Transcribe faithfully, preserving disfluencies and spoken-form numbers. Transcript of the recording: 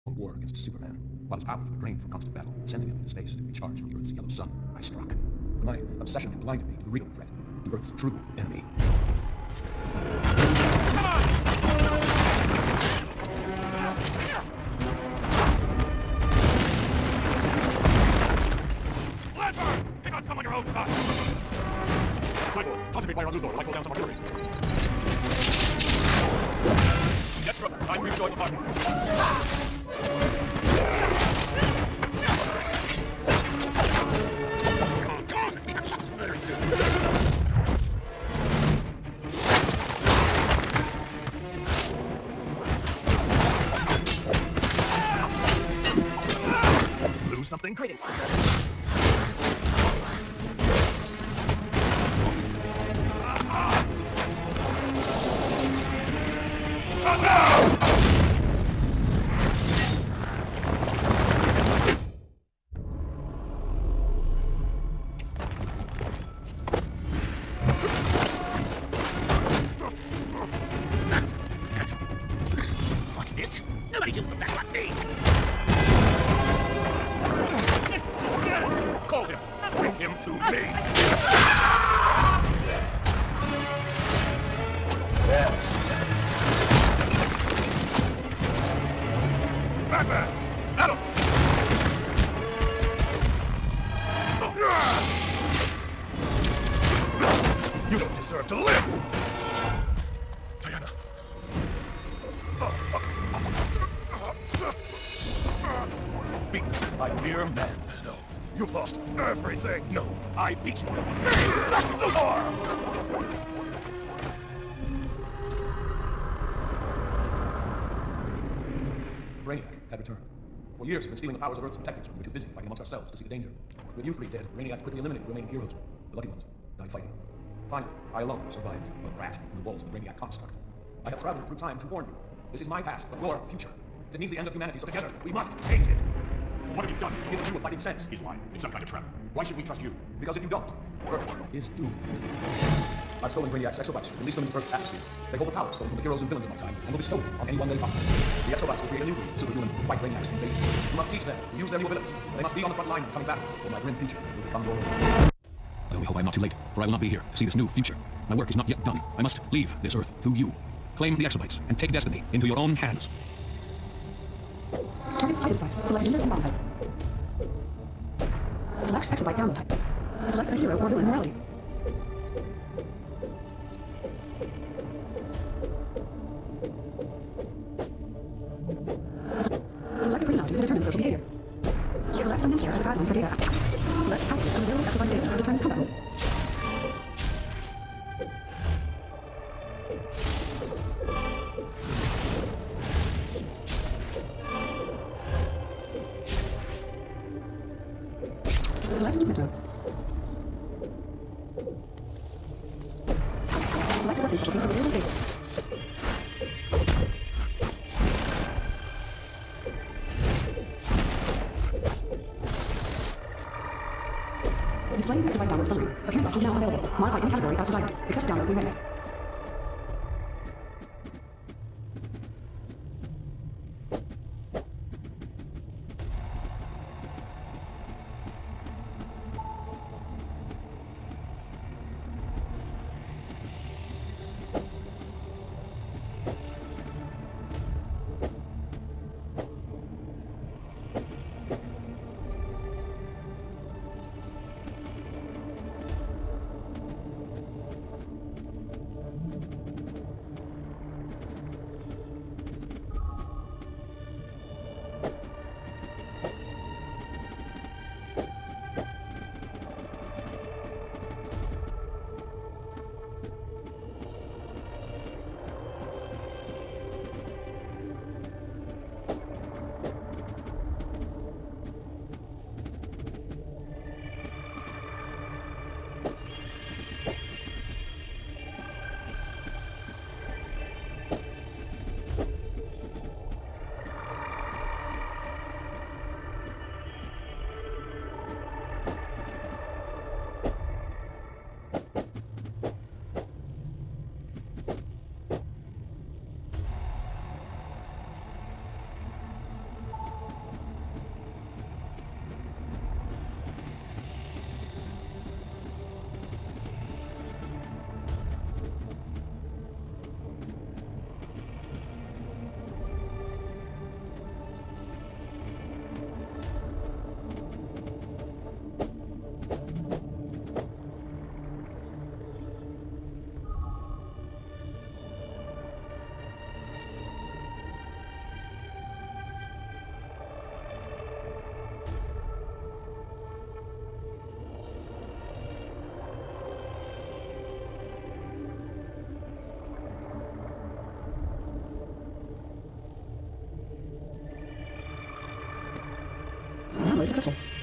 war against Superman. While his powers were drained from constant battle, sending him into space to recharge from the Earth's yellow sun, I struck. But my obsession had blinded me to the real threat, the Earth's true enemy. Come on! Lantern! Pick on someone your own size! Cyborg, concentrate fire on Luthor while I throw down some artillery. Yes, brother, I'm rejoining the party. Lose something? Great, sister. What's this? Nobody gives the back like me! Call him! Bring him to me! Yes. Batman! Adam! You don't deserve to live! Diana. Beat by a mere man. No. You've lost everything. No. I beat you. That's Luthor! Brainiac had returned. For years, we've been stealing the powers of Earth's detectives when we were too busy fighting amongst ourselves to see the danger. With you three dead, Brainiac quickly eliminated the remaining heroes. The lucky ones died fighting. Finally, I alone survived, a rat in the walls of the Brainiac construct. I have traveled through time to warn you. This is my past, but your future. It means the end of humanity, so together, we must change it. What have you done to give the you a fighting sense? He's lying. It's some kind of trap. Why should we trust you? Because if you don't, Earth is doomed. I've stolen Brainiac's exobytes, released them into Earth's atmosphere. They hold the power stolen from the heroes and villains of my time, and will bestow them on anyone they pop. The exobytes will create a new breed of superhuman who fight Brainiac's invasion. You must teach them to use their new abilities. They must be on the front line of the coming battle, or my grim future will become your own. I only hope I'm not too late, for I will not be here to see this new future. My work is not yet done. I must leave this Earth to you. Claim the exobytes, and take destiny into your own hands. Targets identified. Select gender and bond type. Select exobyte download type. Select a hero or villain morality. Select a personality to determine social behavior. Select a mentor as a guideline for data. Select package of available exobyte data to determine combat role. Select movement mode. Select a weapon specialty for available data. Displaying exobyte download summary. Appearance option now available. Modify any category as desired. Accept download when ready. Download successful.